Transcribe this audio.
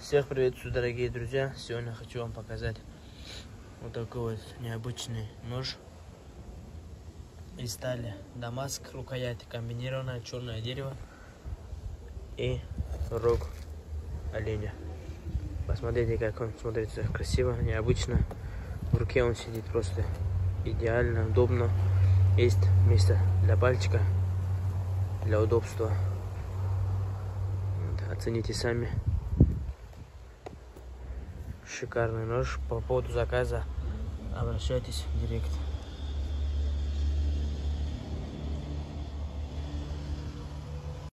Всех приветствую, дорогие друзья! Сегодня хочу вам показать вот такой вот необычный нож из стали Дамаск, рукоять комбинированная, черное дерево и рог оленя. Посмотрите, как он смотрится красиво, необычно. В руке он сидит просто идеально, удобно. Есть место для пальчика, для удобства. Вот, оцените сами. Шикарный нож. По поводу заказа обращайтесь в директ.